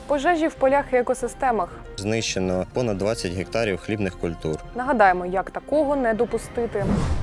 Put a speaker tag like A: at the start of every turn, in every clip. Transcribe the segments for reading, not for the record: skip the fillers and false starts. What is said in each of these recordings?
A: Пожежі в полях і екосистемах.
B: Знищено понад 20 гектарів хлібних культур.
A: Нагадаємо, як такого не допустити.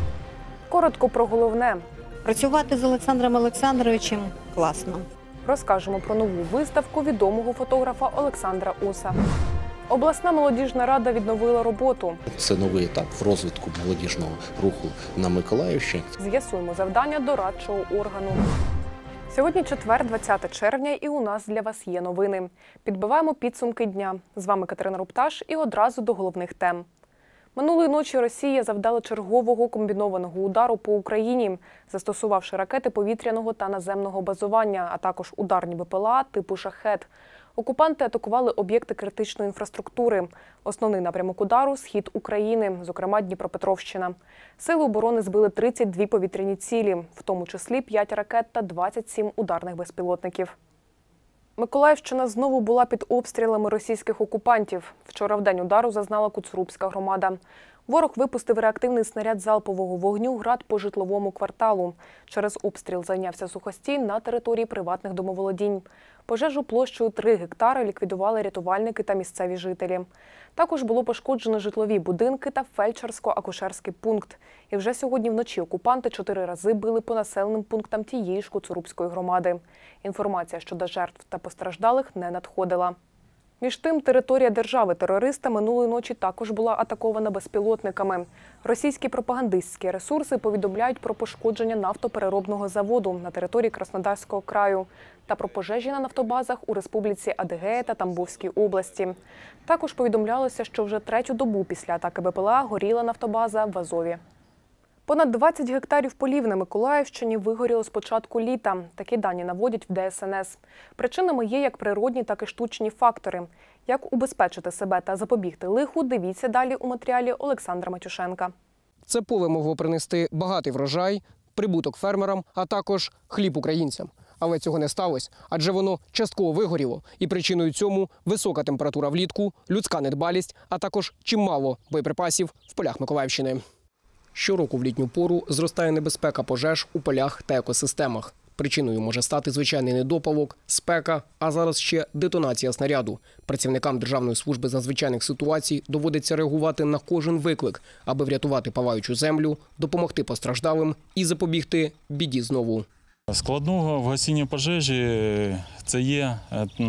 A: Коротко про головне.
C: Працювати з Олександром Олександровичем класно.
A: Розкажемо про нову виставку відомого фотографа Олександра Уса. Обласна молодіжна рада відновила роботу.
D: Це новий етап в розвитку молодіжного руху на Миколаївщині.
A: З'ясуємо завдання дорадчого органу. Сьогодні четвер, 20 червня, і у нас для вас є новини. Підбиваємо підсумки дня. З вами Катерина Рупташ і одразу до головних тем. Минулої ночі Росія завдала чергового комбінованого удару по Україні, застосувавши ракети повітряного та наземного базування, а також ударні БПЛА типу «Шахед». Окупанти атакували об'єкти критичної інфраструктури. Основний напрямок удару – схід України, зокрема Дніпропетровщина. Сили оборони збили 32 повітряні цілі, в тому числі 5 ракет та 27 ударних безпілотників. Миколаївщина знову була під обстрілами російських окупантів. Вчора в день удару зазнала Куцурубська громада. Ворог випустив реактивний снаряд залпового вогню «Град» по житловому кварталу. Через обстріл зайнявся сухостій на території приватних домоволодінь. Пожежу площею 3 гектари ліквідували рятувальники та місцеві жителі. Також було пошкоджено житлові будинки та фельдшерсько-акушерський пункт. І вже сьогодні вночі окупанти 4 рази били по населеним пунктам тієї ж Куцурубської громади. Інформація щодо жертв та постраждалих не надходила. Між тим, територія держави-терориста минулої ночі також була атакована безпілотниками. Російські пропагандистські ресурси повідомляють про пошкодження нафтопереробного заводу на території Краснодарського краю та про пожежі на нафтобазах у Республіці Адигея та Тамбовській області. Також повідомлялося, що вже 3-ю добу після атаки БПЛА горіла нафтобаза в Азові. Понад 20 гектарів полів на Миколаївщині вигоріло з початку літа. Такі дані наводять в ДСНС. Причинами є як природні, так і штучні фактори. Як убезпечити себе та запобігти лиху, дивіться далі у матеріалі Олександра Матюшенка.
E: Це поле могло принести багатий врожай, прибуток фермерам, а також хліб українцям. Але цього не сталося, адже воно частково вигоріло. І причиною цьому висока температура влітку, людська недбалість, а також чимало боєприпасів в полях Миколаївщини. Щороку в літню пору зростає небезпека пожеж у полях та екосистемах. Причиною може стати звичайний недопалок, спека, а зараз ще детонація снаряду. Працівникам Державної служби з надзвичайних ситуацій доводиться реагувати на кожен виклик, аби врятувати палаючу землю, допомогти постраждалим і запобігти біді знову.
F: Складного в гасінні пожежі це є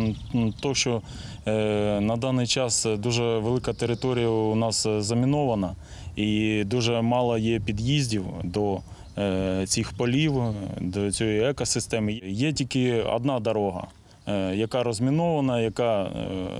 F: те, що на даний час дуже велика територія у нас замінована і дуже мало є під'їздів до цих полів, до цієї екосистеми. Є тільки одна дорога, яка розмінована, яка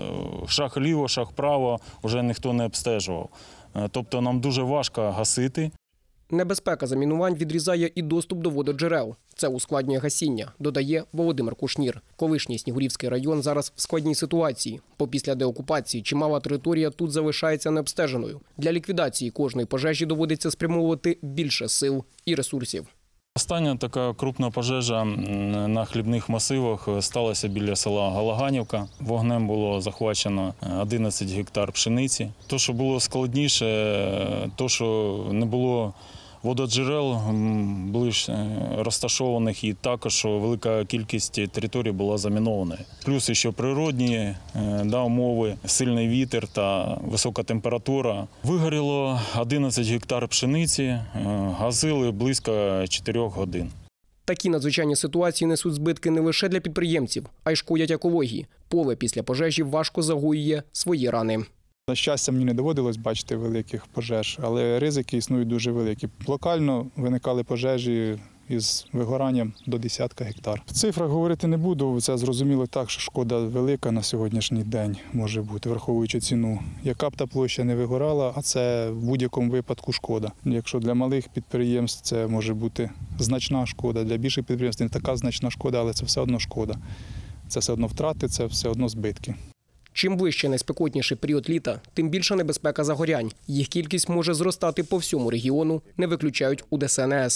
F: шаг ліво, шаг право вже ніхто не обстежував. Тобто нам дуже важко гасити.
E: Небезпека замінувань відрізає і доступ до вододжерел. Це ускладнює гасіння, додає Володимир Кушнір. Колишній Снігурівський район зараз в складній ситуації, бо після деокупації чимала територія тут залишається необстеженою. Для ліквідації кожної пожежі доводиться спрямовувати більше сил і ресурсів.
F: Остання така крупна пожежа на хлібних масивах сталася біля села Галаганівка. Вогнем було захвачено 11 гектар пшениці. Те, що було складніше, те, що не було вододжерел ближче розташованих, і також велика кількість територій була замінована. Плюс ще природні умови, сильний вітер та висока температура. Вигоріло 11 гектар пшениці, гасили близько 4 годин.
E: Такі надзвичайні ситуації несуть збитки не лише для підприємців, а й шкодять екології. Поле після пожежі важко загоює свої рани.
G: На щастя, мені не доводилось бачити великих пожеж, але ризики існують дуже великі. Локально виникали пожежі із вигоранням до 10 гектар. В цифрах говорити не буду, це зрозуміло так, що шкода велика на сьогоднішній день може бути, враховуючи ціну. Яка б та площа не вигорала, а це в будь-якому випадку шкода. Якщо для малих підприємств це може бути значна шкода, для більших підприємств не така значна шкода, але це все одно шкода. Це все одно втрати, це все одно збитки.
E: Чим ближче найспекотніший період літа, тим більша небезпека загорянь. Їх кількість може зростати по всьому регіону, не виключають у ДСНС.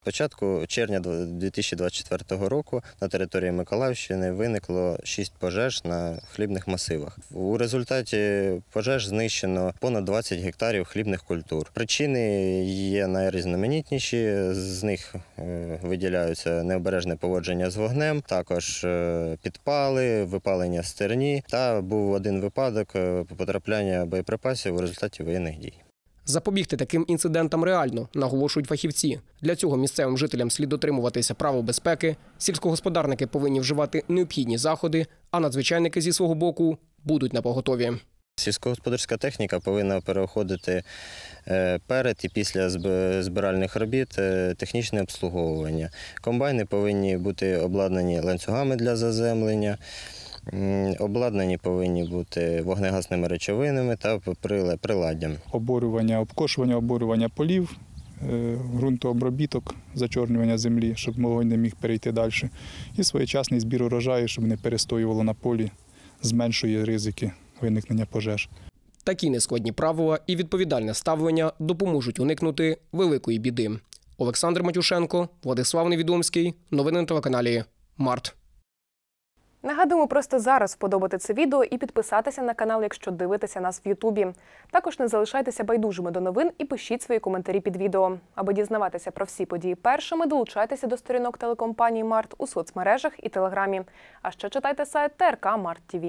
B: Початку червня 2024 року на території Миколаївщини виникло 6 пожеж на хлібних масивах. У результаті пожеж знищено понад 20 гектарів хлібних культур. Причини є найрізноманітніші, з них виділяються необережне поводження з вогнем, також підпали, випалення стерні та був один випадок потрапляння боєприпасів у результаті воєнних дій.
E: Запобігти таким інцидентам реально, наголошують фахівці. Для цього місцевим жителям слід дотримуватися правил безпеки, сільськогосподарники повинні вживати необхідні заходи, а надзвичайники зі свого боку будуть напоготові.
B: Сільськогосподарська техніка повинна переходити перед і після збиральних робіт технічне обслуговування. Комбайни повинні бути обладнані ланцюгами для заземлення, обладнані повинні бути вогнегасними речовинами та приладдям.
G: Обкошування, оборювання полів, ґрунтообробіток, зачорнювання землі, щоб вогонь не міг перейти далі. І своєчасний збір урожаю, щоб не перестоювало на полі, зменшує ризики виникнення пожеж.
E: Такі нескладні правила і відповідальне ставлення допоможуть уникнути великої біди. Олександр Матюшенко, Владислав Невідомський. Новини на телеканалі Март.
A: Нагадуємо просто зараз вподобати це відео і підписатися на канал, якщо дивитеся нас в Ютубі. Також не залишайтеся байдужими до новин і пишіть свої коментарі під відео. Аби дізнаватися про всі події першими, долучайтеся до сторінок телекомпанії Март у соцмережах і Телеграмі. А ще читайте сайт ТРК Март ТВ.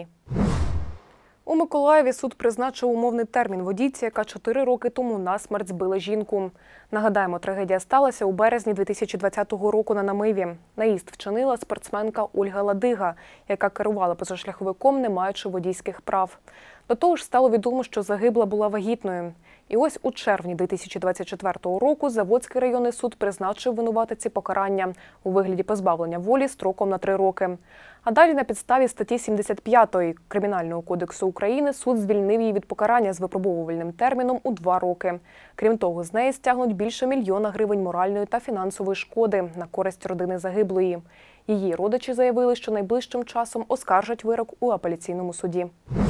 A: У Миколаєві суд призначив умовний термін водійці, яка 4 роки тому насмерть збила жінку. Нагадаємо, трагедія сталася у березні 2020 року на Намиві. Наїзд вчинила спортсменка Ольга Ладига, яка керувала позашляховиком, не маючи водійських прав. До того ж стало відомо, що загибла була вагітною. І ось у червні 2024 року Заводський районний суд призначив винуватиці покарання у вигляді позбавлення волі строком на 3 роки. А далі на підставі статті 75 Кримінального кодексу України суд звільнив її від покарання з випробовувальним терміном у 2 роки. Крім того, з неї стягнуть більше 1 мільйона гривень моральної та фінансової шкоди на користь родини загиблої. Її родичі заявили, що найближчим часом оскаржать вирок у апеляційному суді.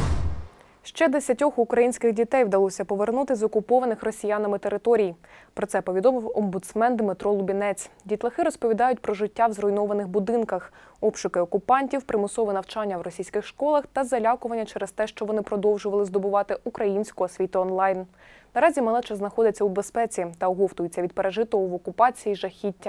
A: Ще 10 українських дітей вдалося повернути з окупованих росіянами територій. Про це повідомив омбудсмен Дмитро Лубінець. Дітлахи розповідають про життя в зруйнованих будинках, обшуки окупантів, примусове навчання в російських школах та залякування через те, що вони продовжували здобувати українську освіту онлайн. Наразі малеча знаходиться у безпеці та оговтується від пережитого в окупації жахіття.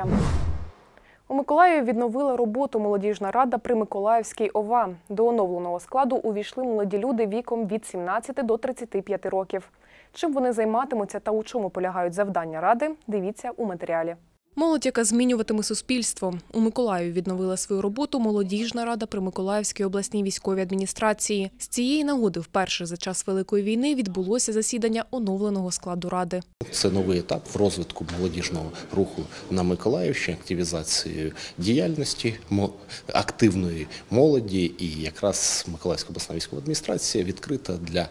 A: У Миколаєві відновила роботу молодіжна рада при Миколаївській ОВА. До оновленого складу увійшли молоді люди віком від 17 до 35 років. Чим вони займатимуться та у чому полягають завдання ради, дивіться у матеріалі. Молодь, яка змінюватиме суспільство. У Миколаєві відновила свою роботу молодіжна рада при Миколаївській обласній військовій адміністрації. З цієї нагоди вперше за час Великої війни відбулося засідання оновленого складу ради.
D: Це новий етап в розвитку молодіжного руху на Миколаївщині, активізації діяльності, активної молоді. І якраз Миколаївська обласна військова адміністрація відкрита для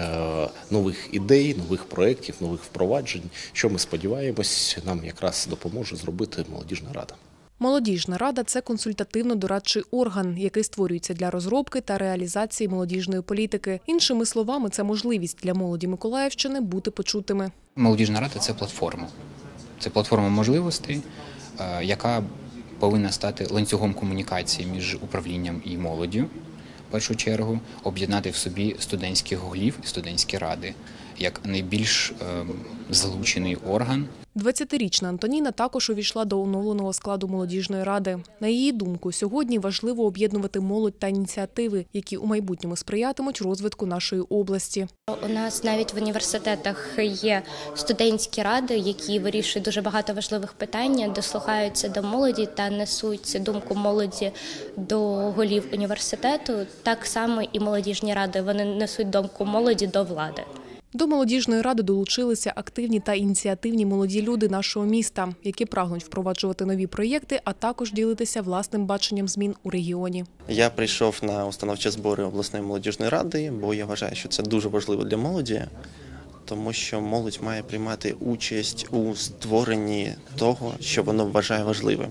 D: нових ідей, нових проєктів, нових впроваджень, що ми сподіваємось, нам якраз допоможе зробити молодіжна рада.
A: Молодіжна рада – це консультативно-дорадчий орган, який створюється для розробки та реалізації молодіжної політики. Іншими словами, це можливість для молоді Миколаївщини бути почутими.
H: Молодіжна рада – це платформа. Це платформа можливостей, яка повинна стати ланцюгом комунікації між управлінням і молоддю, в першу чергу, об'єднати в собі студентських голів і студентські ради, як найбільш залучений орган.
A: 20-річна Антоніна також увійшла до оновленого складу молодіжної ради. На її думку, сьогодні важливо об'єднувати молодь та ініціативи, які у майбутньому сприятимуть розвитку нашої області.
I: У нас навіть в університетах є студентські ради, які вирішують дуже багато важливих питань, дослухаються до молоді та несуть думку молоді до голів університету. Так само і молодіжні ради, вони несуть думку молоді до влади.
A: До молодіжної ради долучилися активні та ініціативні молоді люди нашого міста, які прагнуть впроваджувати нові проєкти, а також ділитися власним баченням змін у регіоні.
J: Я прийшов на установчі збори обласної молодіжної ради, бо я вважаю, що це дуже важливо для молоді, тому що молодь має приймати участь у створенні того, що воно вважає важливим.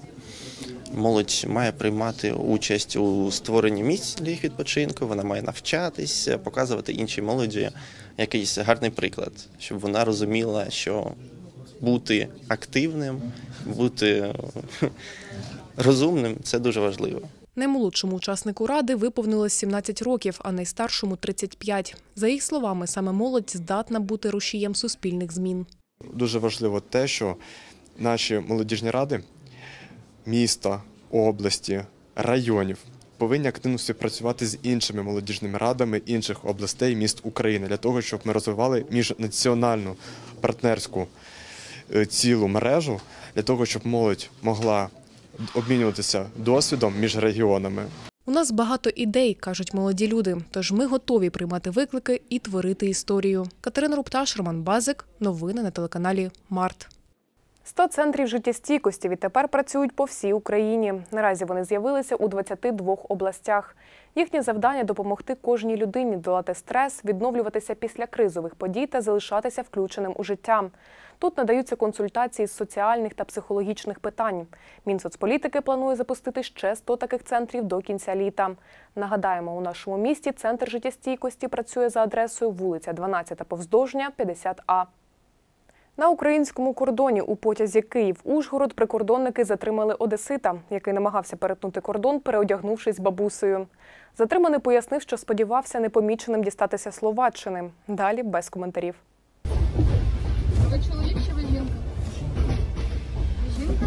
J: Молодь має приймати участь у створенні місць для їх відпочинку, вона має навчатися, показувати іншій молоді якийсь гарний приклад, щоб вона розуміла, що бути активним, бути розумним – це дуже важливо.
A: Наймолодшому учаснику ради виповнилось 17 років, а найстаршому – 35. За їх словами, саме молодь здатна бути рушієм суспільних змін.
K: Дуже важливо те, що наші молодіжні ради міста, області, районів повинні активно співпрацювати з іншими молодіжними радами інших областей, міст України, для того, щоб ми розвивали міжнаціональну партнерську цілу мережу, для того, щоб молодь могла обмінюватися досвідом між регіонами.
A: У нас багато ідей, кажуть молоді люди, тож ми готові приймати виклики і творити історію. Катерина Рупташ, Роман Базик. Новини на телеканалі Март. 100 центрів життєстійкості відтепер працюють по всій Україні. Наразі вони з'явилися у 22 областях. Їхнє завдання – допомогти кожній людині долати стрес, відновлюватися після кризових подій та залишатися включеним у життя. Тут надаються консультації з соціальних та психологічних питань. Мінсоцполітики планує запустити ще 100 таких центрів до кінця літа. Нагадаємо, у нашому місті центр життєстійкості працює за адресою вулиця 12 Повздовжня, 50А. На українському кордоні у потязі Київ-Ужгород прикордонники затримали одесита, який намагався перетнути кордон, переодягнувшись бабусею. Затриманий пояснив, що сподівався непоміченим дістатися Словаччини. Далі без коментарів.
L: Ви чоловік чи ви жінка? Жінка?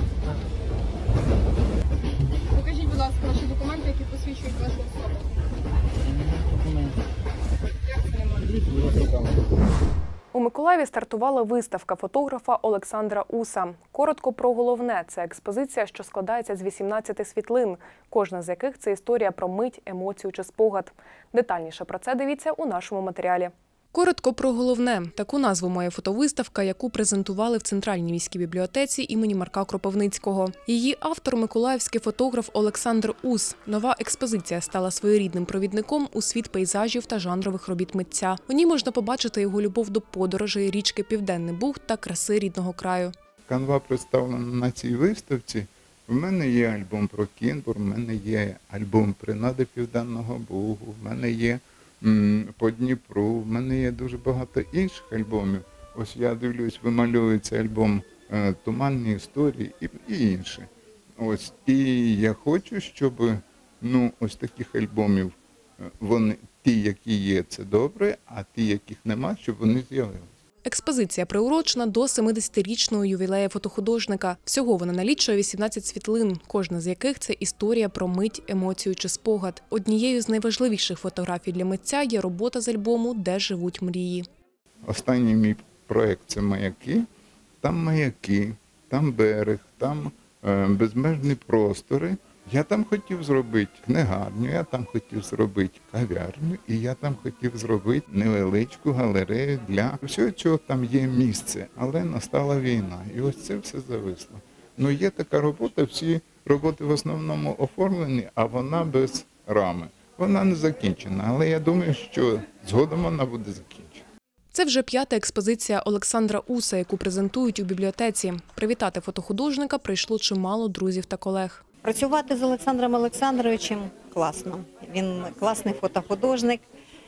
L: Покажіть, будь ласка, ваші документи, які посвідчують вашу особу.
A: У Миколаєві стартувала виставка фотографа Олександра Уса. Коротко про головне – це експозиція, що складається з 18 світлин, кожна з яких – це історія про мить, емоцію чи спогад. Детальніше про це дивіться у нашому матеріалі. Коротко про головне – таку назву має фотовиставка, яку презентували в Центральній міській бібліотеці імені Марка Кропивницького. Її автор – миколаївський фотограф Олександр Ус. Нова експозиція стала своєрідним провідником у світ пейзажів та жанрових робіт митця. У ній можна побачити його любов до подорожей, річки Південний Буг та краси рідного краю.
M: Канва представлена на цій виставці. В мене є альбом про Кінбур, в мене є альбом «Принади Південного Бугу», в мене є по Дніпру, в мене є дуже багато інших альбомів. Ось я дивлюсь, вимальовується альбом «Туманні історії» і інші. Ось. І я хочу, щоб ось таких альбомів, вони, ті, які є, це добре, а ті, яких нема, щоб вони з'явилися.
A: Експозиція приурочена до 70-річного ювілею фотохудожника. Всього вона налічує 18 світлин, кожна з яких – це історія про мить, емоцію чи спогад. Однією з найважливіших фотографій для митця є робота з альбому «Де живуть мрії».
M: Останній мій проєкт – це «Маяки». Там маяки, там берег, там безмежні простори. Я там хотів зробити книгарню, я там хотів зробити кав'ярню, і я там хотів зробити невеличку галерею для всього, чого там є місце. Але настала війна, і ось це все зависло. Є така робота, всі роботи в основному оформлені, а вона без рами. Вона не закінчена, але я думаю, що згодом вона буде закінчена.
A: Це вже 5-та експозиція Олександра Уса, яку презентують у бібліотеці. Привітати фотохудожника прийшло чимало друзів та колег.
C: Працювати з Олександром Олександровичем класно. Він класний фотохудожник,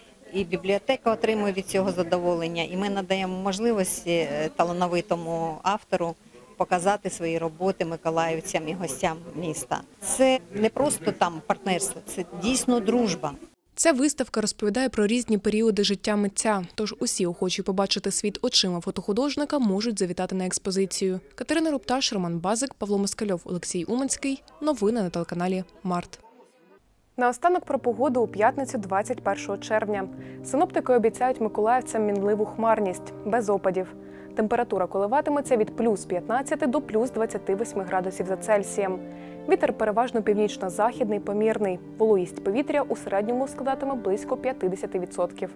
C: і бібліотека отримує від цього задоволення. І ми надаємо можливості талановитому автору показати свої роботи миколаївцям і гостям міста. Це не просто там партнерство, це дійсно дружба.
A: Ця виставка розповідає про різні періоди життя митця, тож усі охочі побачити світ очима фотохудожника можуть завітати на експозицію. Катерина Рупташ, Роман Базик, Павло Москальов, Олексій Уманський. Новини на телеканалі Март. Наостанок про погоду у п'ятницю 21 червня. Синоптики обіцяють миколаївцям мінливу хмарність, без опадів. Температура коливатиметься від плюс 15 до плюс 28 градусів за Цельсієм. Вітер переважно північно-західний, помірний. Вологість повітря у середньому складатиме близько 50%.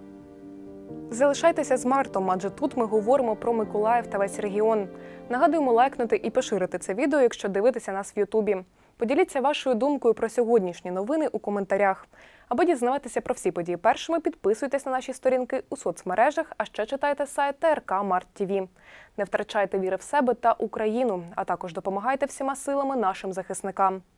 A: Залишайтеся з Мартом, адже тут ми говоримо про Миколаїв та весь регіон. Нагадуємо лайкнути і поширити це відео, якщо дивитеся нас в Ютубі. Поділіться вашою думкою про сьогоднішні новини у коментарях. Аби дізнаватися про всі події першими, підписуйтесь на наші сторінки у соцмережах, а ще читайте сайт ТРК Март ТВ. Не втрачайте віри в себе та Україну, а також допомагайте всіма силами нашим захисникам.